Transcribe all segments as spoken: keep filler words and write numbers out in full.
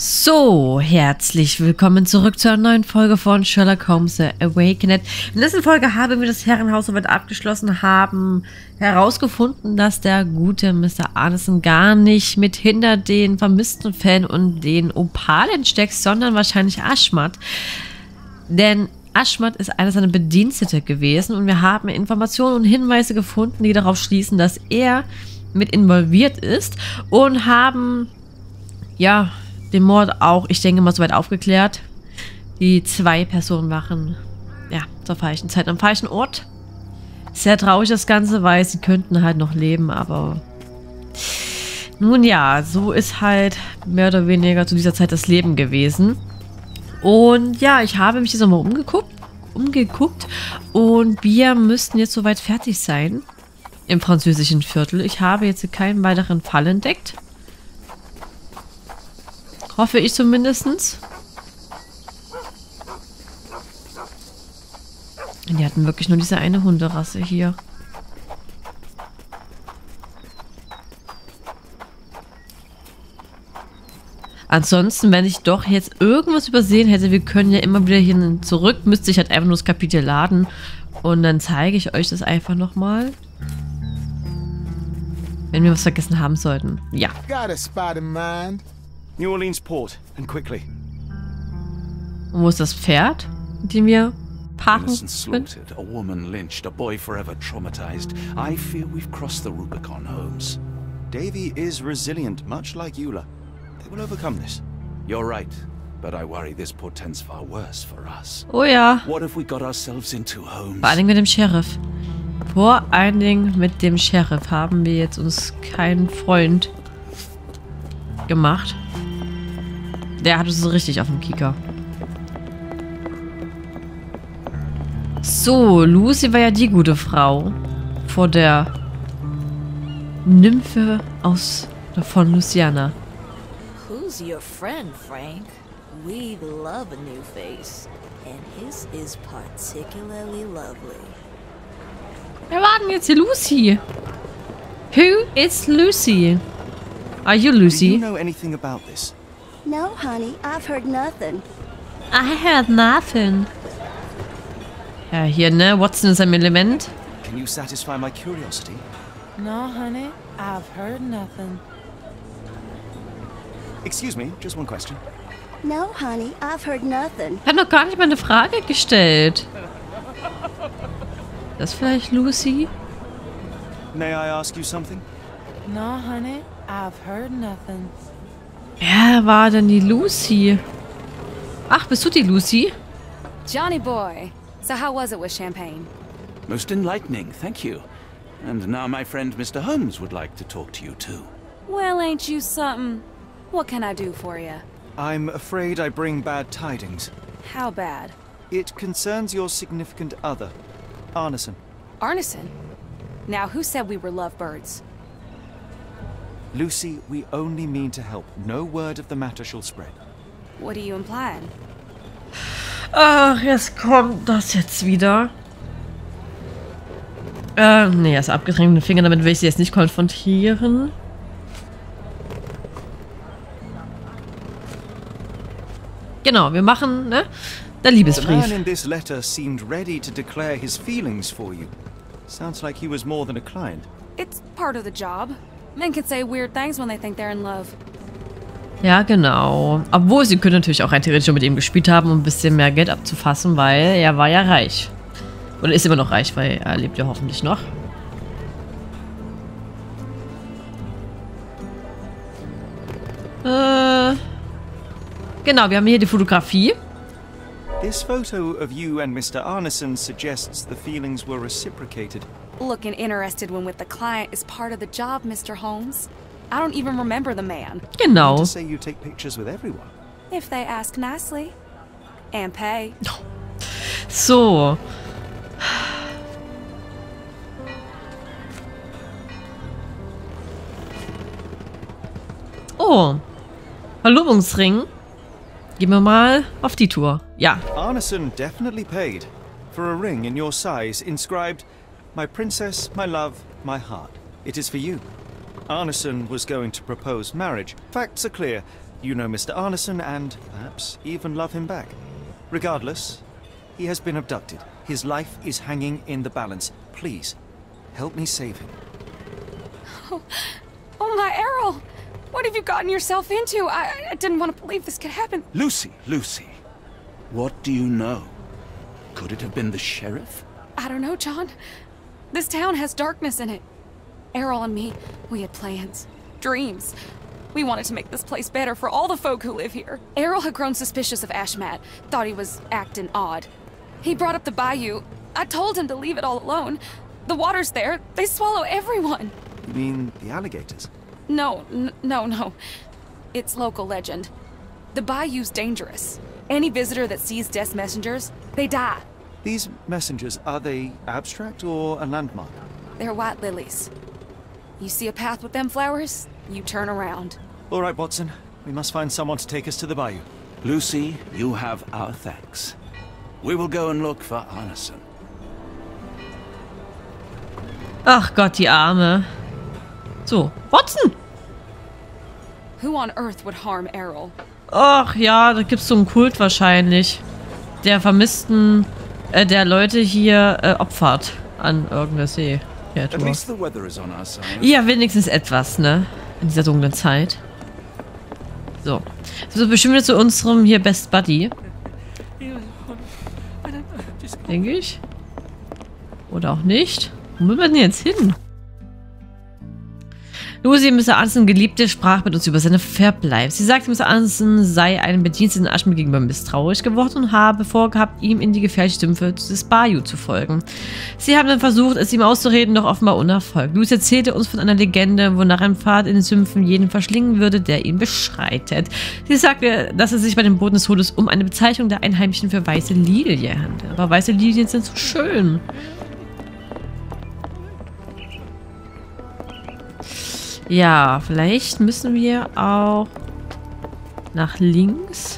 So, herzlich willkommen zurück zu einer neuen Folge von Sherlock Holmes The Awakened. In dieser Folge haben wir das Herrenhaus soweit abgeschlossen, haben herausgefunden, dass der gute Mister Arneson gar nicht mit hinter den vermissten Fällen und den Opalen steckt, sondern wahrscheinlich Aschmat. Denn Aschmat ist einer seiner Bedienstete gewesen und wir haben Informationen und Hinweise gefunden, die darauf schließen, dass er mit involviert ist und haben, ja, den Mord auch, ich denke mal, soweit aufgeklärt. Die zwei Personen waren, ja, zur falschen Zeit am falschen Ort. Sehr traurig das Ganze, weil sie könnten halt noch leben, aber nun ja, so ist halt mehr oder weniger zu dieser Zeit das Leben gewesen. Und ja, ich habe mich jetzt nochmal umgeguckt, umgeguckt und wir müssten jetzt soweit fertig sein im französischen Viertel. Ich habe jetzt keinen weiteren Fall entdeckt. Hoffe ich zumindest. Die hatten wirklich nur diese eine Hunderasse hier. Ansonsten, wenn ich doch jetzt irgendwas übersehen hätte, wir können ja immer wieder hier zurück, müsste ich halt einfach nur das Kapitel laden und dann zeige ich euch das einfach nochmal. Wenn wir was vergessen haben sollten. Ja. Got a spot in mind. New Orleans Port, and quickly. Und wo ist das Pferd, mit dem wir parken Innocent können? slaughtered, a woman lynched, a boy forever traumatized. I fear we've crossed the Rubicon, Holmes. Davy is resilient, much like Eula. They will overcome this. You're right, but I worry this portends far worse for us. Oh ja. What have we got ourselves into, Holmes? Vor allen Dingen mit dem Sheriff. Vor allen Dingen mit dem Sheriff haben wir jetzt uns keinen Freund gemacht. Der hat uns so richtig auf dem Kieker. So, Lucy war ja die gute Frau vor der Nymphe aus von Luciana. Who's your friend, Frank? We love a new face, and his is particularly lovely. Wer war denn jetzt hier Lucy? Who is Lucy? Are you Lucy? Do you know anything about this? No, honey, I've heard nothing. I heard nothing. Ja, hier, ne? Watson ist im Element. Can you satisfy my curiosity? No, honey, I've heard nothing. Excuse me, just one question. No, honey, I've heard nothing. Hat noch gar nicht mal eine Frage gestellt. Das ist vielleicht Lucy? May I ask you something? No, honey, I've heard nothing. Wer war denn die Lucy? Ach, bist du die Lucy? Johnny boy, so how was it with Champagne? Most enlightening, thank you. And now my friend Mister Holmes would like to talk to you too. Well, ain't you something? What can I do for you? I'm afraid I bring bad tidings. How bad? It concerns your significant other, Arneson. Arneson? Now, who said we were lovebirds? Lucy, we only mean to help. No word of the matter shall spread. What are you implying? Ach, jetzt kommt das jetzt wieder. Äh, nee, er ist abgedrängt mit den Fingern, damit will ich sie jetzt nicht konfrontieren. Genau, wir machen, ne? Der The man Liebesbrief. in this letter seemed ready to declare his feelings for you. Sounds like he was more than a client. It's part of the job. Men can say weird things when they think they're in love. Ja, genau. Obwohl, sie können natürlich auch rein theoretisch schon mit ihm gespielt haben, um ein bisschen mehr Geld abzufassen, weil er war ja reich. Oder ist immer noch reich, weil er lebt ja hoffentlich noch. Äh, genau, wir haben hier die Fotografie. This photo of you and Mister Arneson suggests the feelings were reciprocated. Looking interested when with the client is part of the job, Mister Holmes. I don't even remember the man. Genau. To say you take pictures with everyone. If they ask nicely. And pay. So. Oh. Verlobungsring. Gehen wir mal auf die Tour. Ja. Arneson definitely paid for a ring in your size inscribed, "My princess, my love, my heart. It is for you." Arneson was going to propose marriage. Facts are clear. you know Mister Arneson and perhaps even love him back. Regardless, he has been abducted. His life is hanging in the balance. Please, help me save him. Oh, oh my Errol! What have you gotten yourself into? I, I didn't want to believe this could happen. Lucy, Lucy, what do you know? Could it have been the sheriff? I don't know, John. This town has darkness in it. Errol and me, we had plans, dreams. We wanted to make this place better for all the folk who live here. Errol had grown suspicious of Ashmat, thought he was acting odd. He brought up the bayou. I told him to leave it all alone. The water's there. They swallow everyone. You mean the alligators? No, n no, no. It's local legend. The bayou's dangerous. Any visitor that sees Death's messengers, they die. These messengers, are they abstract or a landmark? They're white lilies. You see a path with them flowers, you turn around. All right, Watson. We must find someone to take us to the bayou. Lucy, you have our thanks. We will go and look for Arneson. Ach Gott, die Arme. So, Watson! Who on earth would harm Errol? Ach ja, da gibt's so einen Kult wahrscheinlich. Der vermissten, äh, der Leute hier äh, opfert an irgendeiner See. At least the weather is on our side. Ja, wenigstens etwas, ne? In dieser dunklen Zeit. So. So bestimmt jetzt zu unserem hier Best Buddy. Denke ich. Oder auch nicht. Wo müssen wir denn jetzt hin? Lucy, Mister Arneson Geliebte, sprach mit uns über seine Verbleib. Sie sagte, Mister Arneson sei einem Bediensteten Ashmat gegenüber misstrauisch geworden und habe vorgehabt, ihm in die gefährlichen Sümpfe des Bayou zu folgen. Sie haben dann versucht, es ihm auszureden, doch offenbar unerfolgt. Lucy erzählte uns von einer Legende, wonach ein Pfad in den Sümpfen jeden verschlingen würde, der ihn beschreitet. Sie sagte, dass es sich bei dem Boden des Todes um eine Bezeichnung der Einheimischen für weiße Lilie handelt. Aber weiße Lilien sind so schön. Ja, vielleicht müssen wir auch nach links.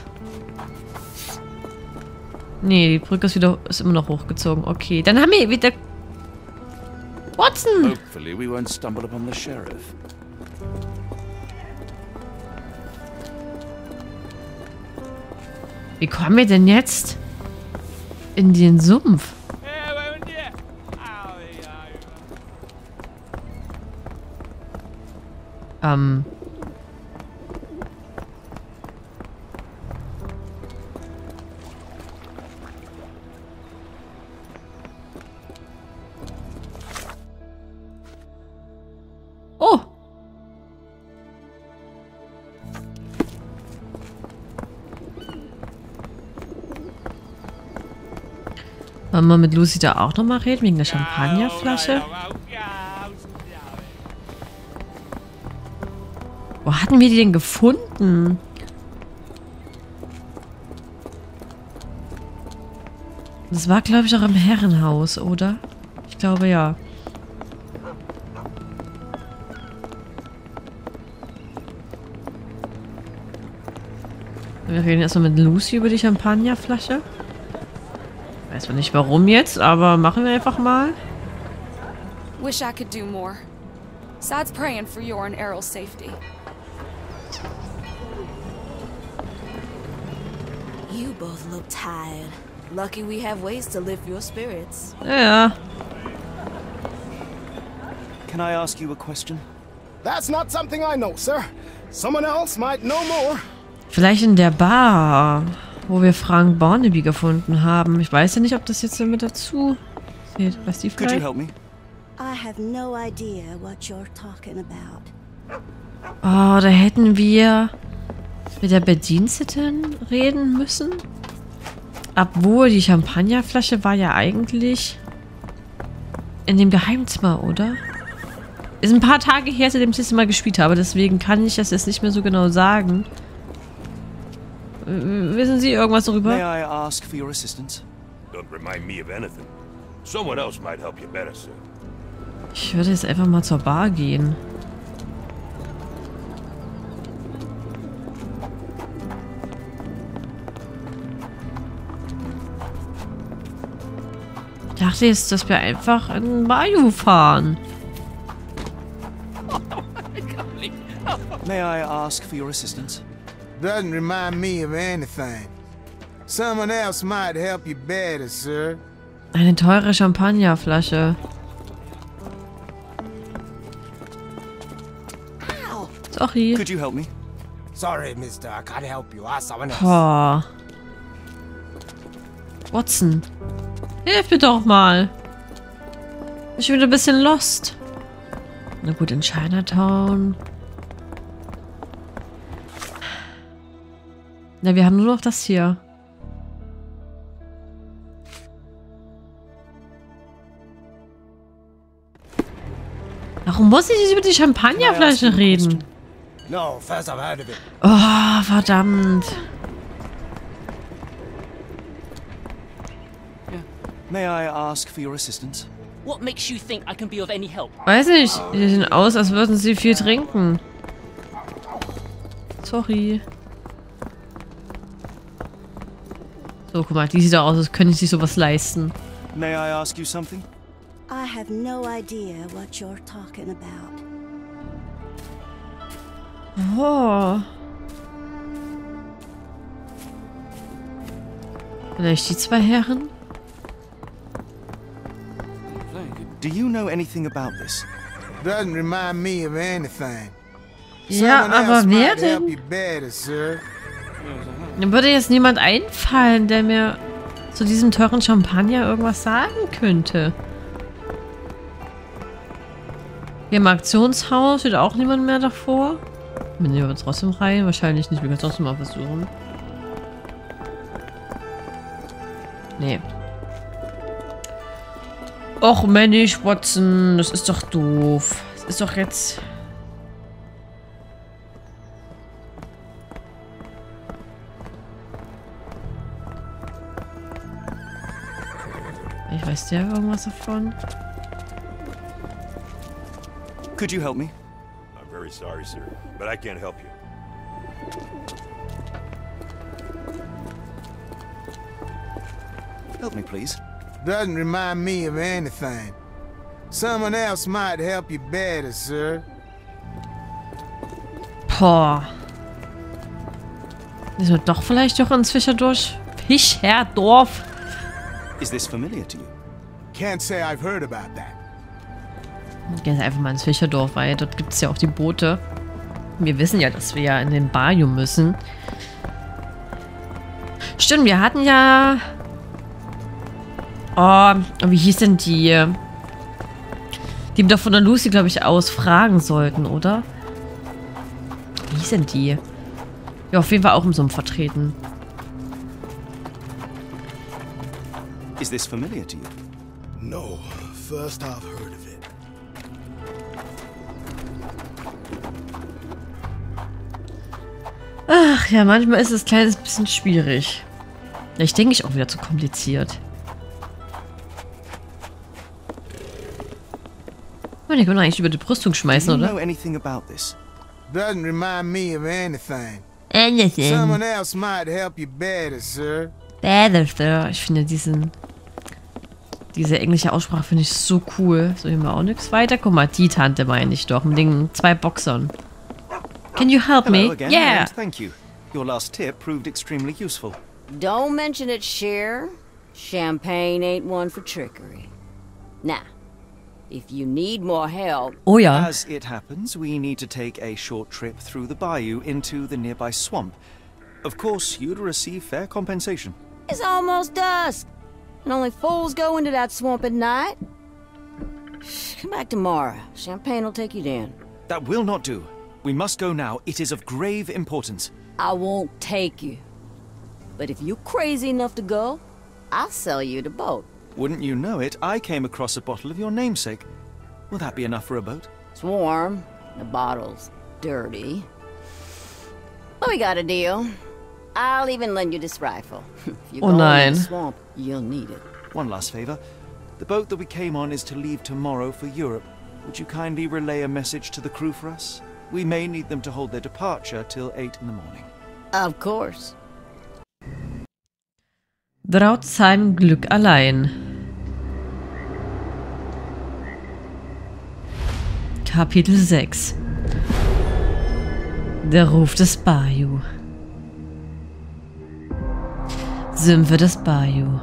Nee, die Brücke ist wieder ist immer noch hochgezogen. Okay, dann haben wir wieder Watson. Hopefully we won't stumble upon the sheriff. Wie kommen wir denn jetzt in den Sumpf? Ähm. Oh. Wollen wir mit Lucy da auch nochmal reden, wegen der Champagnerflasche? Wo hatten wir die denn gefunden? Das war, glaube ich, auch im Herrenhaus, oder? Ich glaube, ja. Wir reden erstmal mit Lucy über die Champagnerflasche. Weiß man nicht warum jetzt, aber machen wir einfach mal. Wish I could do more. Besides praying for your and Errol's safety. You both look tired. Lucky we have ways to lift your spirits. Ja. Can I ask you a question? That's not something I know, sir. Someone else might know more. Vielleicht in der Bar, wo wir Frank Barnaby gefunden haben. Ich weiß ja nicht, ob das jetzt mit dazu zählt. Weißt du Could you vielleicht? help me? I have no idea what you're talking about. Oh, da hätten wir mit der Bediensteten reden müssen. Obwohl, die Champagnerflasche war ja eigentlich in dem Geheimzimmer, oder? Ist ein paar Tage her, seitdem ich das Mal gespielt habe. Deswegen kann ich das jetzt nicht mehr so genau sagen. Wissen Sie irgendwas darüber? May I ask for your assistance? Don't remind me of anything. Someone else might help you better, sir. Ich würde jetzt einfach mal zur Bar gehen. Ich dachte jetzt, dass wir einfach in Bayou fahren. May I ask for your assistance? Doesn't remind me of anything. Someone else might help you better, sir. Eine teure Champagnerflasche. Sorry. Could you help me? Sorry, mister, I can't help you. Ask someone else. Boah. Watson. Hilf mir doch mal. Ich bin wieder ein bisschen lost. Na gut, in Chinatown. Na, wir haben nur noch das hier. Warum muss ich jetzt über die Champagnerflasche reden? No, first I've heard of it. Oh, verdammt. May I ask for your assistance? What makes you think I can be of any help? Weiß nicht. Die sehen aus, als würden sie viel trinken. Sorry. So, guck mal, die sieht auch aus, als könnte ich sich sowas leisten. May I ask you something? I have no idea what you're talking about. Oh. Vielleicht die zwei Herren? Do you know anything about this? Doesn't remind me of anything. Ja, Someone aber else wer might help denn? you better, sir. Mir würde jetzt niemand einfallen, der mir zu diesem teuren Champagner irgendwas sagen könnte. Hier im Auktionshaus steht auch niemand mehr davor. Wir nehmen aber trotzdem rein. Wahrscheinlich nicht. Wir können es trotzdem mal versuchen. Nee. Och Mensch, Watson. Das ist doch doof. Das ist doch jetzt... Ich weiß der irgendwas davon? Could you help me? I'm very sorry, sir, but I can't help you. Help me, please. Doesn't remind me of anything. Someone else might help you better, sir. Boah. Müssen wir doch vielleicht doch ins Fischerdorf? Fischerdorf? Is this familiar to you? Can't say I've heard about that. Gehen einfach mal ins Fischerdorf, weil dort gibt es ja auch die Boote. Wir wissen ja, dass wir ja in den Bayou müssen. Stimmt, wir hatten ja... Oh, wie hieß denn die? Die wir doch von der Lucy, glaube ich, aus fragen sollten, oder? Wie hieß denn die? Ja, auf jeden Fall auch im Sumpf vertreten. Is this familiar to you? No, first I've heard of it. Ach ja, manchmal ist es ein kleines bisschen schwierig. Ich denke, ich auch wieder zu kompliziert. Ich kann eigentlich über die Brüstung schmeißen, Do you oder? know anything about this? Doesn't remind me of anything. Anything. Someone else might help you better, sir. Better. Ich finde diesen... Diese englische Aussprache finde ich so cool. So, hier haben wir auch nichts weiter. Guck mal, die Tante meine ich doch. Mit den zwei Boxern. Can you help Hello me? again, Yeah. and thank you. Your last tip proved extremely useful. Don't mention it, Cher. Champagne ain't one for trickery. Now, if you need more help... Oh ja. As it happens, we need to take a short trip through the bayou into the nearby swamp. Of course, you'd receive fair compensation. It's almost dusk, and only fools go into that swamp at night. Come back tomorrow. Champagne will take you down. That will not do. We must go now. It is of grave importance. I won't take you. But if you're crazy enough to go, I'll sell you the boat. Wouldn't you know it, I came across a bottle of your namesake. Will that be enough for a boat? It's warm. The bottle's dirty. But we got a deal. I'll even lend you this rifle. If you Oh go nein. in the swamp, you'll need it. One last favor. The boat that we came on is to leave tomorrow for Europe. Would you kindly relay a message to the crew for us? We may need them to hold their departure till eight in the morning. Of course. Traut seinem Glück allein. Kapitel sechs. Der Ruf des Bayou. Sümpfe des Bayou.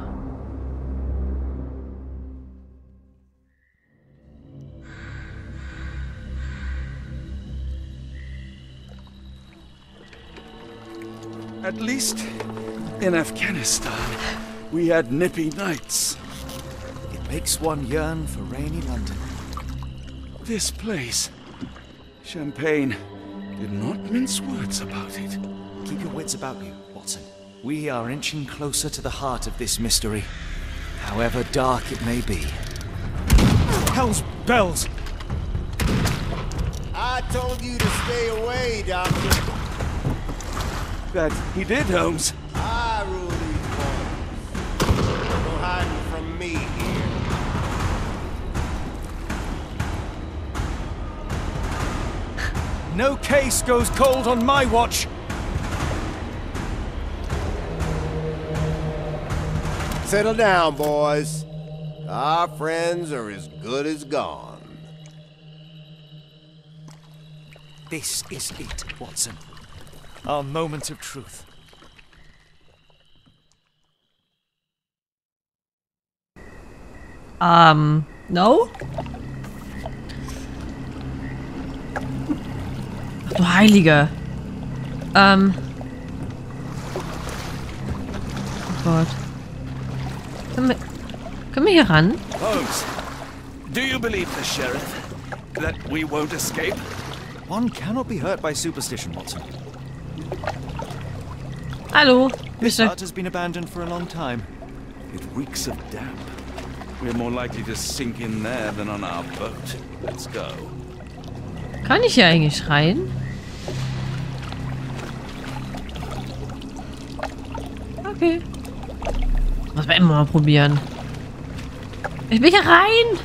At least in Afghanistan, we had nippy nights. It makes one yearn for rainy London. This place, Champagne, did not mince words about it. Keep your wits about you, Watson. We are inching closer to the heart of this mystery, however dark it may be. Hell's bells! I told you to stay away, Doctor. That he did, Holmes. I rule these waters. No hiding from me here. No case goes cold on my watch! Settle down, boys. Our friends are as good as gone. This is it, Watson. Our moment of truth. Um, no? Ach du Heilige. Ähm. Oh Gott. Können wir, können wir hier ran? Holmes, do you believe the sheriff? That we won't escape? One cannot be hurt by superstition, Watson. Hallo, This Mister hut has been abandoned for a long time. It reeks of damp. We're more likely to sink in there than on our boat. Let's go. Kann ich hier eigentlich rein? Okay. Muss man immer mal probieren. Ich will hier rein!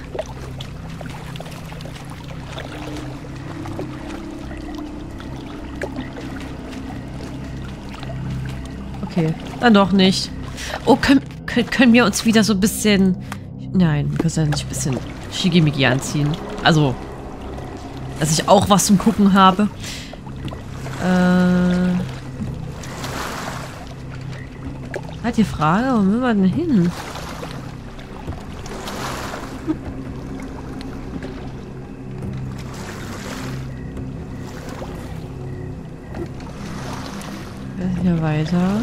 Okay, dann doch nicht. Oh, können, können, können wir uns wieder so ein bisschen... Nein, wir können ja nicht ein bisschen Shigimigi anziehen. Also, dass ich auch was zum Gucken habe. Äh... Halt die Frage, wo will man denn hin? Hier weiter.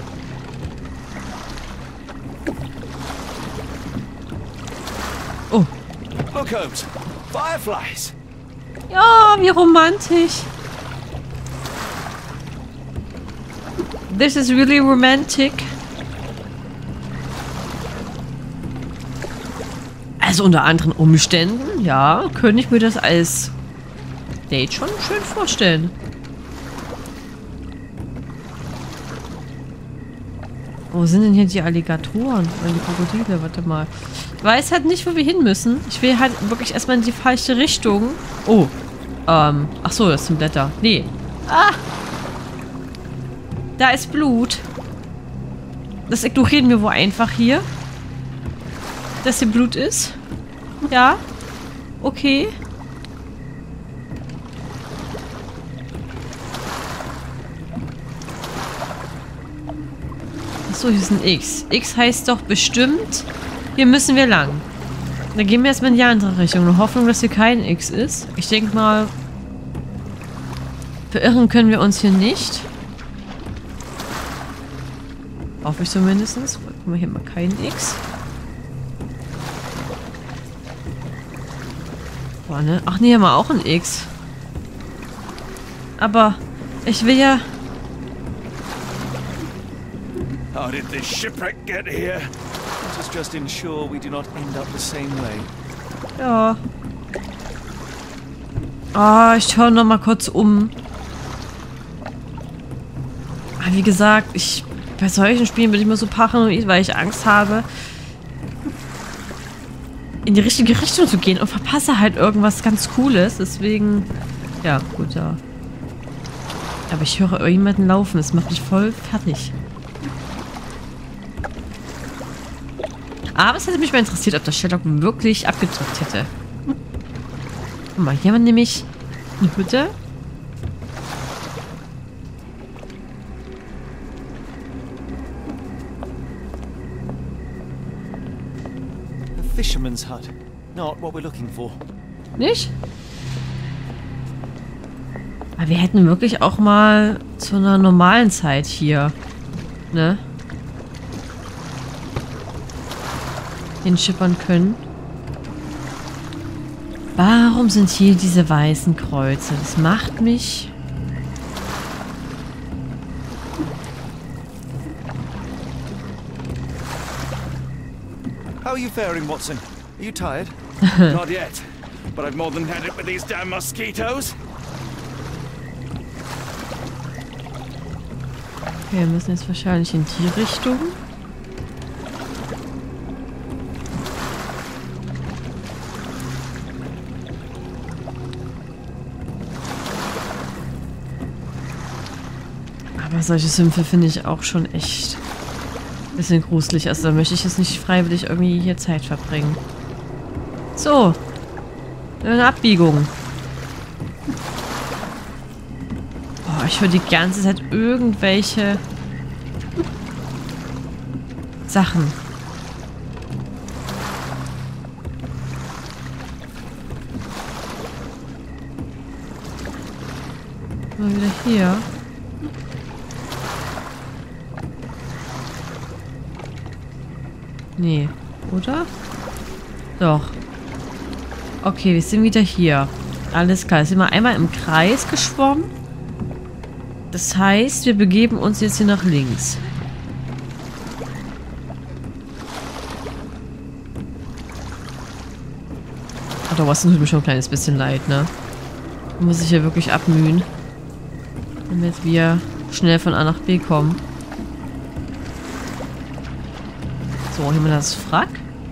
Oh. Look, Holmes. Fireflies. Ja, wie romantisch. This is really romantic. Also unter anderen Umständen, ja, könnte ich mir das als Date schon schön vorstellen. Wo sind denn hier die Alligatoren? Oder die Krokodile? Warte mal. Ich weiß halt nicht, wo wir hin müssen. Ich will halt wirklich erstmal in die falsche Richtung. Oh. Ähm. Ach so, das sind Blätter. Nee. Ah! Da ist Blut. Das ignorieren wir wohl einfach hier. Dass hier Blut ist. Ja. Okay. Achso, hier ist ein X. X heißt doch bestimmt, hier müssen wir lang. Dann gehen wir erstmal in die andere Richtung. In Hoffnung, dass hier kein X ist. Ich denke mal, verirren können wir uns hier nicht. Hoffe ich zumindest. Guck mal, hier mal kein X. Boah, ne? Ach nee, hier mal auch ein X. Aber ich will ja... How did this shipwreck get here? Let us just ensure we do not end up the same way. Ja. Ah, ich schaue noch mal kurz um. Aber wie gesagt, ich bei solchen Spielen bin ich immer so paranoid, weil ich Angst habe, in die richtige Richtung zu gehen und verpasse halt irgendwas ganz Cooles. Deswegen, ja, gut, ja. Aber ich höre irgendjemanden laufen. Das macht mich voll fertig. Aber es hätte mich mal interessiert, ob der Sherlock wirklich abgedrückt hätte. Guck mal, hier haben wir nämlich eine Hütte. fisherman's hut. Not what we're looking for. Nicht? Aber wir hätten wirklich auch mal zu einer normalen Zeit hier, ne? hinschippern können. Warum sind hier diese weißen Kreuze? Das macht mich... How are you faring, Watson? Are you tired? Not yet, but I've more than had it with these damn mosquitoes. Okay, wir müssen jetzt wahrscheinlich in die Richtung. Aber solche Sümpfe finde ich auch schon echt ein bisschen gruselig. Also da möchte ich jetzt nicht freiwillig irgendwie hier Zeit verbringen. So. Eine Abbiegung. Oh, ich höre die ganze Zeit irgendwelche Sachen. Mal wieder hier. Nee, oder? Doch. Okay, wir sind wieder hier. Alles klar, jetzt sind wir einmal im Kreis geschwommen. Das heißt, wir begeben uns jetzt hier nach links. Ach, der Watson tut mir schon ein kleines bisschen leid, ne? Da muss ich ja wirklich abmühen, damit wir schnell von A nach B kommen. So, hier haben wir das Frack.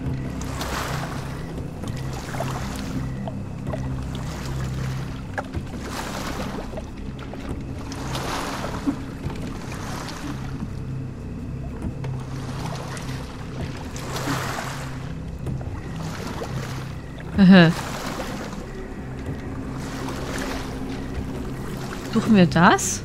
Suchen wir das?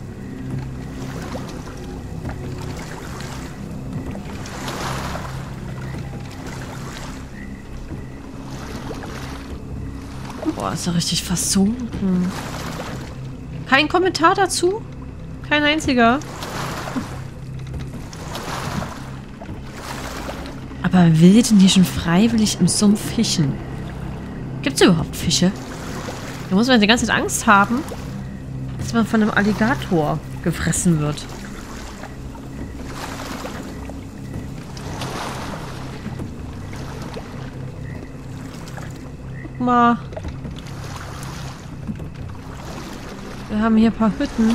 Boah, ist er richtig versunken. Kein Kommentar dazu? Kein einziger. Aber wer will denn hier schon freiwillig im Sumpf fischen? Gibt es überhaupt Fische? Da muss man die ganze Zeit Angst haben, dass man von einem Alligator gefressen wird. Guck mal. Wir haben hier ein paar Hütten.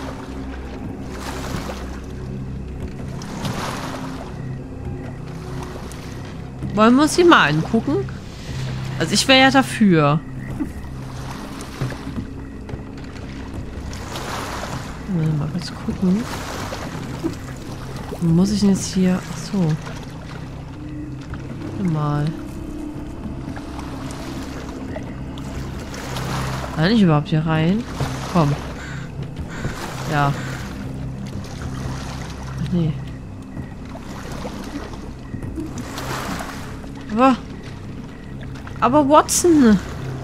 Wollen wir uns die mal angucken? Also ich wäre ja dafür. Mal kurz gucken. Wo muss ich denn jetzt hier... Achso. Mal. Kann ich überhaupt hier rein? Komm. Ja. Ach nee. Aber... Aber Watson!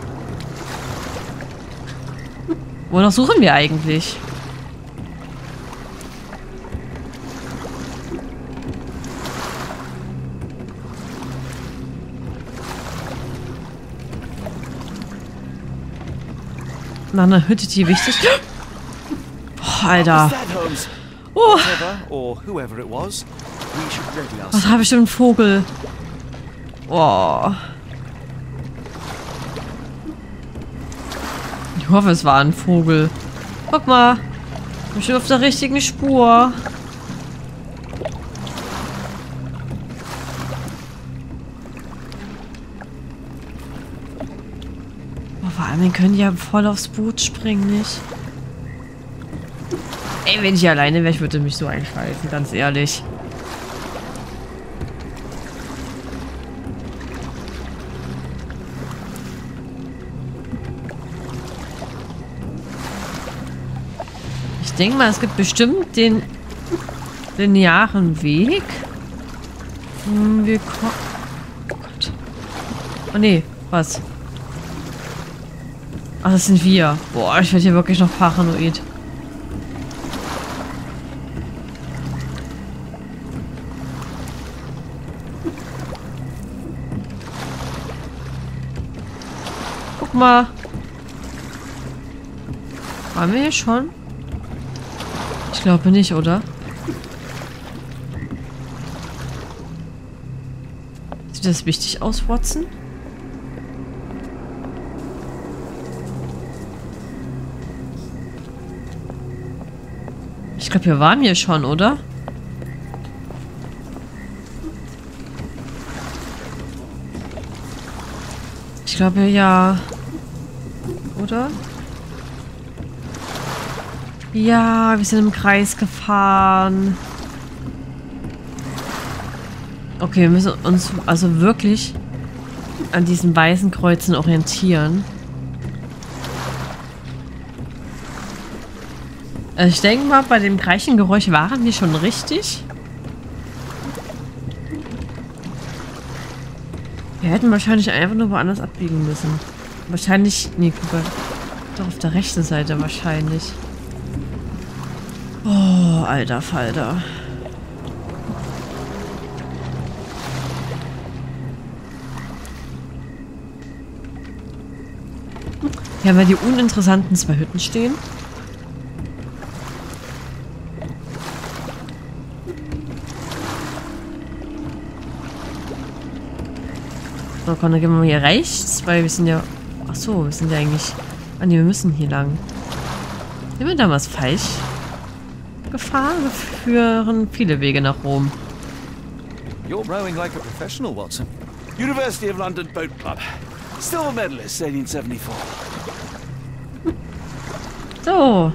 Wonach suchen wir eigentlich? Nach einer Hütte, die wichtig... Boah, Alter. Oh. Was habe ich denn? Ein Vogel. Boah. Ich hoffe, es war ein Vogel. Guck mal. Ich bin schon auf der richtigen Spur. Vor allem, wir können ja voll aufs Boot springen, nicht? Ey, wenn ich alleine wäre, ich würde mich so einschalten, ganz ehrlich. Ich denke mal, es gibt bestimmt den linearen Weg. Hm, wir kommen... Oh Gott. Oh nee, was? Ach, das sind wir. Boah, ich werde hier wirklich noch paranoid. Guck mal. Waren wir hier schon? Ich glaube nicht, oder? Sieht das wichtig aus, Watson? Ich glaube, wir waren hier schon, oder? Ich glaube, ja. Oder? Ja, wir sind im Kreis gefahren. Okay, wir müssen uns also wirklich an diesen weißen Kreuzen orientieren. Also ich denke mal, bei dem gleichen Geräusch waren wir schon richtig. Wir hätten wahrscheinlich einfach nur woanders abbiegen müssen. Wahrscheinlich... Nee, guck mal. Doch auf der rechten Seite wahrscheinlich. Oh, alter Falter. Hier haben wir die uninteressanten zwei Hütten stehen. So, komm, dann gehen wir mal hier rechts, weil wir sind ja... Ach so, wir sind ja eigentlich... Ah ne, wir müssen hier lang. Sind wir damals falsch gefahren? Wir führen viele Wege nach Rom. You're rowing like a professional, Watson. University of London Boat Club. Silver medalist, eighteen seventy-four. So.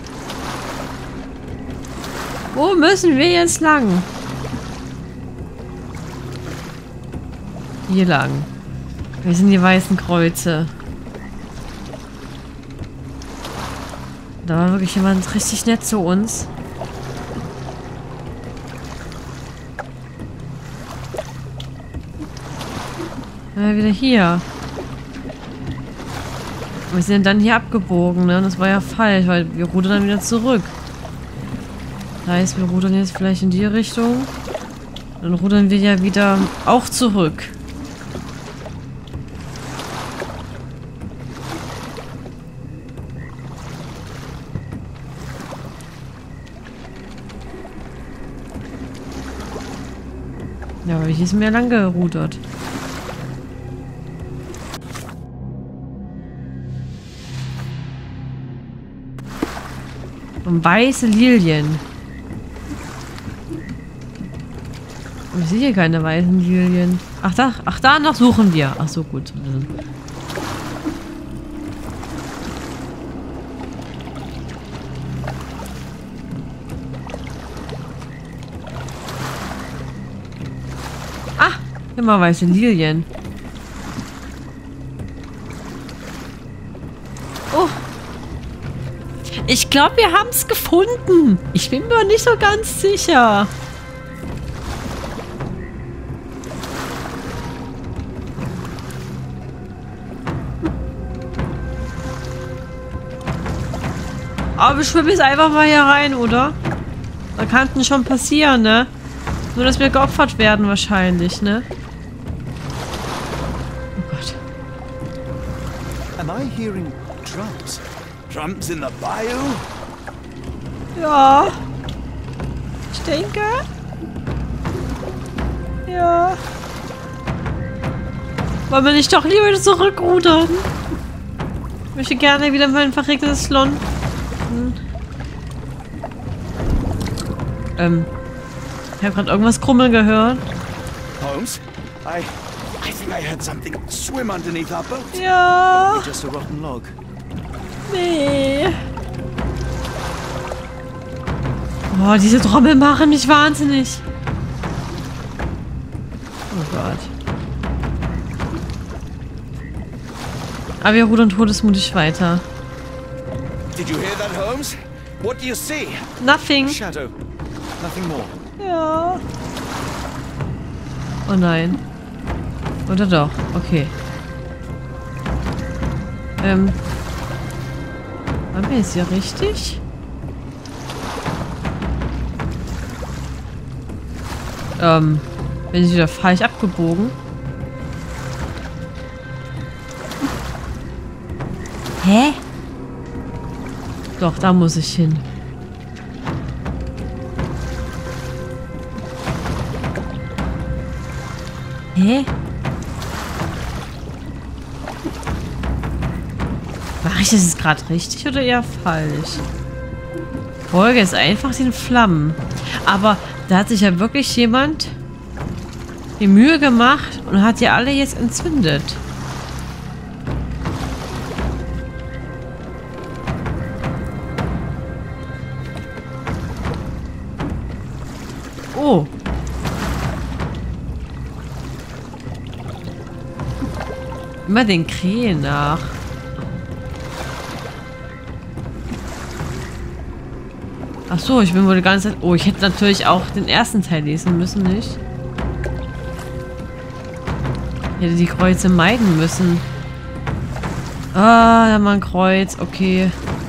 Wo müssen wir jetzt lang? Hier lang. Wir sind die weißen Kreuze. Da war wirklich jemand richtig nett zu uns. Ja, wieder hier. Wir sind dann hier abgebogen, ne? Und das war ja falsch, weil wir rudern dann wieder zurück. Das heißt, wir rudern jetzt vielleicht in die Richtung. Dann rudern wir ja wieder auch zurück. Ja, aber hier sind wir lang gerudert. Und weiße Lilien. Ich sehe hier keine weißen Lilien. Ach, da, ach, danach suchen wir. Ach so, gut. Ah, immer weiße Lilien. Oh. Ich glaube, wir haben es gefunden. Ich bin mir nicht so ganz sicher. Aber wir schwimmen jetzt einfach mal hier rein, oder? Da kann es schon passieren, ne? Nur, dass wir geopfert werden wahrscheinlich, ne? Oh Gott. Am I hearing drums? Drums in the bayou? Ja. Ich denke. Ja. Wollen wir nicht doch lieber zurückrudern? Ich möchte gerne wieder mein verregnetes Slon. Hm. Ähm. Ich habe gerade irgendwas krummeln gehört. Holmes? I... I think I heard something swim underneath our boat. Ja. Just a rotten log. Nee. Oh, diese Trommel machen mich wahnsinnig. Oh Gott. Aber wir rudern todesmutig weiter. Did you hear that, Holmes? What do you see? Nothing. Shadow. Nothing more. Ja. Oh nein. Oder doch? Okay. Ähm. Waren wir jetzt hier richtig? Ähm. Bin ich wieder falsch abgebogen? Hä? Doch, da muss ich hin. Hä? Mache ich das jetzt gerade richtig oder eher falsch? Folge ist einfach den Flammen. Aber da hat sich ja wirklich jemand die Mühe gemacht und hat die alle jetzt entzündet. Oh. Immer den Krähen nach. Ach so, ich bin wohl die ganze Zeit... Oh, ich hätte natürlich auch den ersten Teil lesen müssen, nicht? Ich hätte die Kreuze meiden müssen. Ah, da war ein Kreuz. Okay.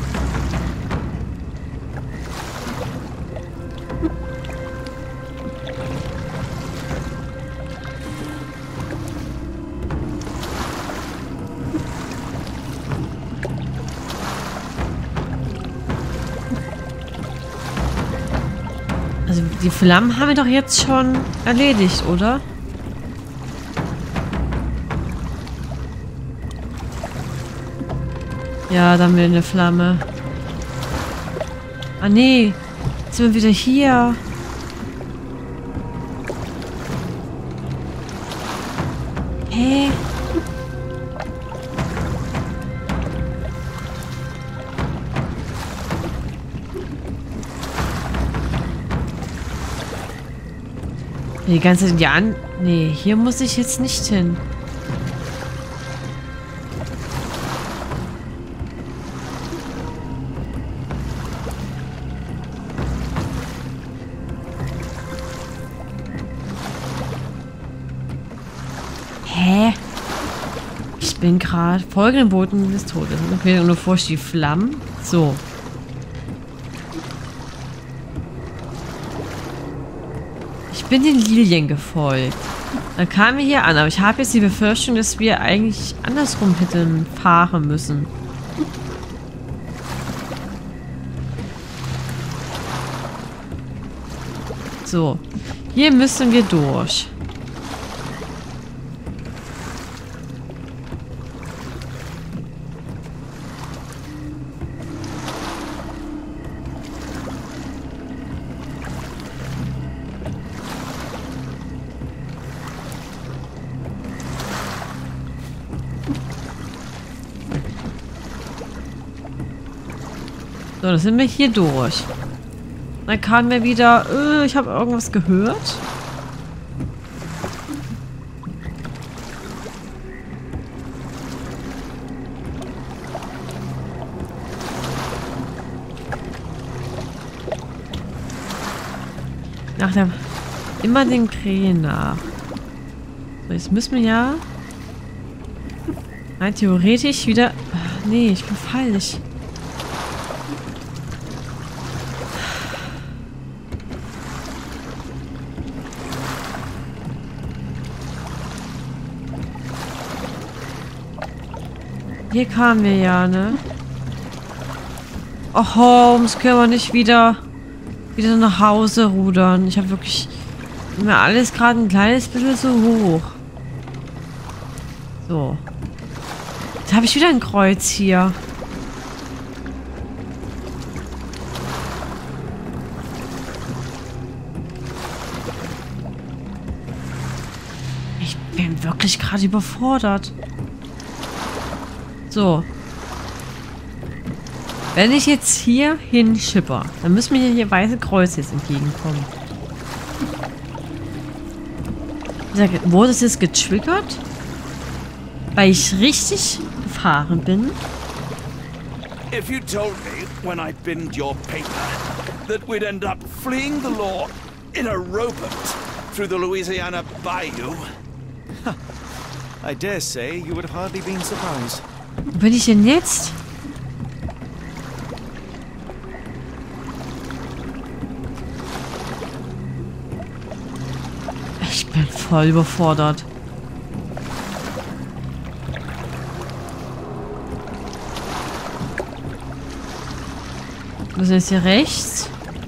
Also die Flammen haben wir doch jetzt schon erledigt, oder? Ja, dann haben wir eine Flamme. Ah nee, jetzt sind wir wieder hier. Hä? Die ganze Zeit, ja, nee, hier muss ich jetzt nicht hin. Hä? Ich bin gerade folgenden Boten des Todes. Okay, und bevor ich die Flammen. So. Ich bin den Lilien gefolgt. Dann kamen wir hier an, aber ich habe jetzt die Befürchtung, dass wir eigentlich andersrum hätten fahren müssen. So. Hier müssen wir durch. So, dann sind wir hier durch. Dann kamen wir wieder... Äh, ich habe irgendwas gehört. Nach der... Immer den Krähen nach. So, jetzt müssen wir ja... Nein, theoretisch wieder... Ach, nee, ich bin falsch. Hier kamen wir ja, ne? Oh, Holmes, können wir nicht wieder wieder nach Hause rudern. Ich habe wirklich mir alles gerade ein kleines bisschen zu hoch. So. Jetzt habe ich wieder ein Kreuz hier. Ich bin wirklich gerade überfordert. So. Wenn ich jetzt hier hinschipper, dann müssen mir hier weiße Kreuze jetzt entgegenkommen. Ich sage, wurde es jetzt getriggert? Weil ich richtig gefahren bin? If you told me when I binned your paper that we'd end up fleeing the law in a rowboat through the Louisiana Bayou. I dare say you would have hardly been surprised. Wo bin ich denn jetzt? Ich bin voll überfordert. Was ist hier rechts?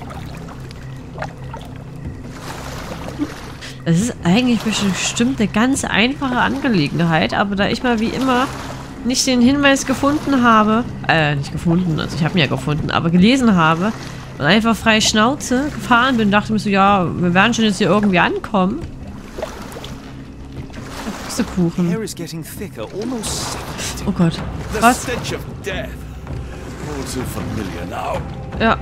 Das ist eigentlich bestimmt eine ganz einfache Angelegenheit, aber da ich mal wie immer nicht den Hinweis gefunden habe, äh, nicht gefunden, also ich habe ihn ja gefunden, aber gelesen habe und einfach frei Schnauze gefahren bin, dachte mir so, ja, wir werden schon jetzt hier irgendwie ankommen. Kuchen. Oh Gott. Was? Ja.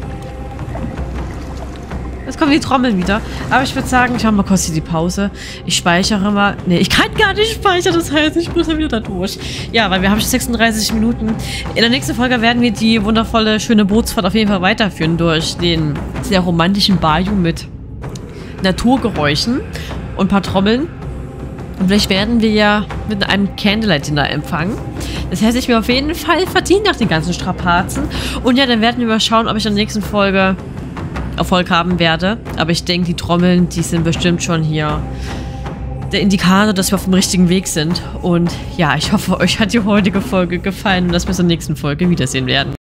Jetzt kommen die Trommeln wieder. Aber ich würde sagen, ich mache mal kurz hier die Pause. Ich speichere mal. Ne, ich kann gar nicht speichern. Das heißt, ich muss dann wieder da durch. Ja, weil wir haben schon sechsunddreißig Minuten. In der nächsten Folge werden wir die wundervolle, schöne Bootsfahrt auf jeden Fall weiterführen durch den sehr romantischen Bayou mit Naturgeräuschen und ein paar Trommeln. Und vielleicht werden wir ja mit einem Candlelight-Dinner empfangen. Das heißt, ich mir auf jeden Fall verdient nach den ganzen Strapazen. Und ja, dann werden wir mal schauen, ob ich in der nächsten Folge Erfolg haben werde. Aber ich denke, die Trommeln, die sind bestimmt schon hier der Indikator, dass wir auf dem richtigen Weg sind. Und ja, ich hoffe, euch hat die heutige Folge gefallen und dass wir uns in der nächsten Folge wiedersehen werden.